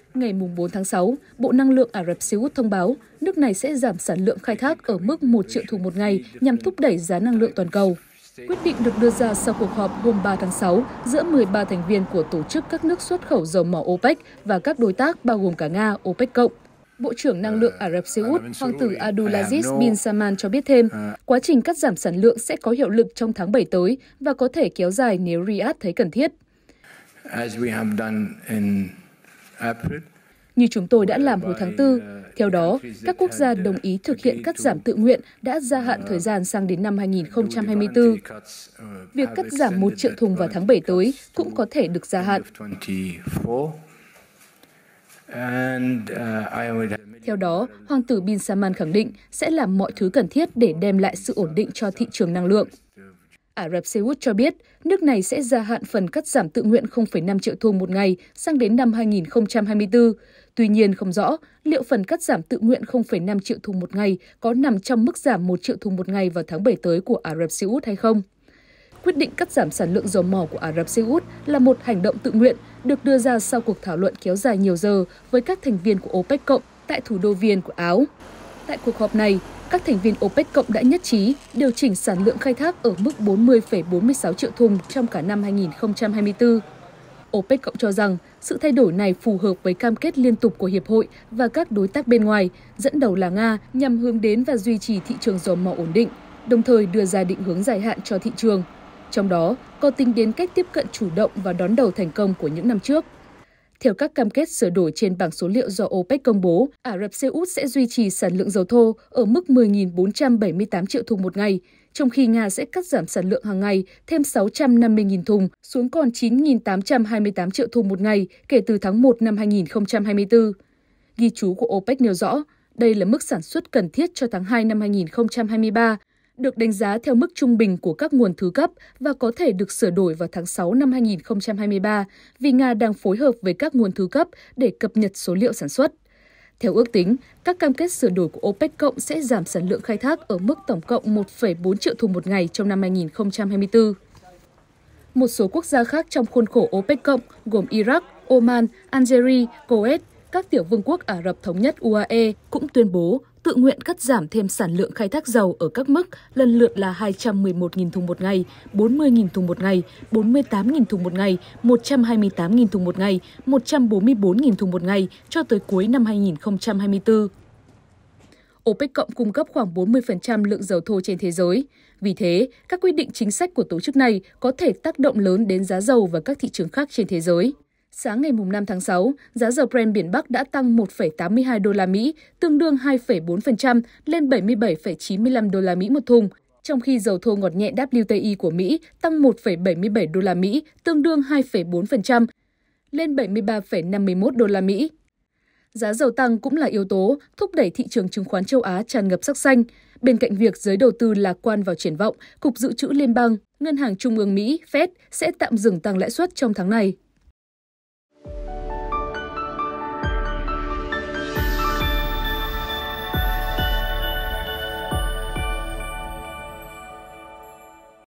Ngày 4 tháng 6, Bộ Năng lượng Ả Rập Xê Út thông báo nước này sẽ giảm sản lượng khai thác ở mức 1 triệu thùng một ngày nhằm thúc đẩy giá năng lượng toàn cầu. Quyết định được đưa ra sau cuộc họp hôm 3 tháng 6 giữa 13 thành viên của tổ chức các nước xuất khẩu dầu mỏ OPEC và các đối tác bao gồm cả Nga, OPEC cộng. Bộ trưởng Năng lượng Ả Rập Xê Út, Hoàng tử Abdulaziz bin Salman cho biết thêm, quá trình cắt giảm sản lượng sẽ có hiệu lực trong tháng 7 tới và có thể kéo dài nếu Riyadh thấy cần thiết. Như chúng tôi đã làm hồi tháng 4, theo đó, các quốc gia đồng ý thực hiện cắt giảm tự nguyện đã gia hạn thời gian sang đến năm 2024. Việc cắt giảm 1 triệu thùng vào tháng 7 tới cũng có thể được gia hạn. Theo đó, Hoàng tử bin Salman khẳng định sẽ làm mọi thứ cần thiết để đem lại sự ổn định cho thị trường năng lượng. Ả Rập Xê Út cho biết nước này sẽ gia hạn phần cắt giảm tự nguyện 0,5 triệu thùng một ngày sang đến năm 2024. Tuy nhiên không rõ liệu phần cắt giảm tự nguyện 0,5 triệu thùng một ngày có nằm trong mức giảm 1 triệu thùng một ngày vào tháng 7 tới của Ả Rập Xê Út hay không. Quyết định cắt giảm sản lượng dầu mỏ của Ả Rập Xê Út là một hành động tự nguyện được đưa ra sau cuộc thảo luận kéo dài nhiều giờ với các thành viên của OPEC cộng tại thủ đô Viên của Áo. Tại cuộc họp này, các thành viên OPEC cộng đã nhất trí điều chỉnh sản lượng khai thác ở mức 40,46 triệu thùng trong cả năm 2024. OPEC cộng cho rằng sự thay đổi này phù hợp với cam kết liên tục của Hiệp hội và các đối tác bên ngoài, dẫn đầu là Nga, nhằm hướng đến và duy trì thị trường dầu mỏ ổn định, đồng thời đưa ra định hướng dài hạn cho thị trường. Trong đó, có tính đến cách tiếp cận chủ động và đón đầu thành công của những năm trước. Theo các cam kết sửa đổi trên bảng số liệu do OPEC công bố, Ả Rập Xê Út sẽ duy trì sản lượng dầu thô ở mức 10.478 triệu thùng một ngày, trong khi Nga sẽ cắt giảm sản lượng hàng ngày thêm 650.000 thùng xuống còn 9.828 triệu thùng một ngày kể từ tháng 1 năm 2024. Ghi chú của OPEC nêu rõ, đây là mức sản xuất cần thiết cho tháng 2 năm 2023, được đánh giá theo mức trung bình của các nguồn thứ cấp và có thể được sửa đổi vào tháng 6 năm 2023 vì Nga đang phối hợp với các nguồn thứ cấp để cập nhật số liệu sản xuất. Theo ước tính, các cam kết sửa đổi của OPEC cộng sẽ giảm sản lượng khai thác ở mức tổng cộng 1,4 triệu thùng một ngày trong năm 2024. Một số quốc gia khác trong khuôn khổ OPEC cộng gồm Iraq, Oman, Algeria, Kuwait, các tiểu vương quốc Ả Rập Thống nhất UAE cũng tuyên bố tự nguyện cắt giảm thêm sản lượng khai thác dầu ở các mức lần lượt là 211.000 thùng một ngày, 40.000 thùng một ngày, 48.000 thùng một ngày, 128.000 thùng một ngày, 144.000 thùng một ngày cho tới cuối năm 2024. OPEC cộng cung cấp khoảng 40% lượng dầu thô trên thế giới. Vì thế, các quyết định chính sách của tổ chức này có thể tác động lớn đến giá dầu và các thị trường khác trên thế giới. Sáng ngày 5 tháng 6, giá dầu Brent biển Bắc đã tăng 1,82 đô la Mỹ, tương đương 2,4% lên 77,95 đô la Mỹ một thùng, trong khi dầu thô ngọt nhẹ WTI của Mỹ tăng 1,77 đô la Mỹ, tương đương 2,4% lên 73,51 đô la Mỹ. Giá dầu tăng cũng là yếu tố thúc đẩy thị trường chứng khoán châu Á tràn ngập sắc xanh. Bên cạnh việc giới đầu tư lạc quan vào triển vọng, Cục Dự trữ Liên bang, Ngân hàng Trung ương Mỹ, Fed sẽ tạm dừng tăng lãi suất trong tháng này.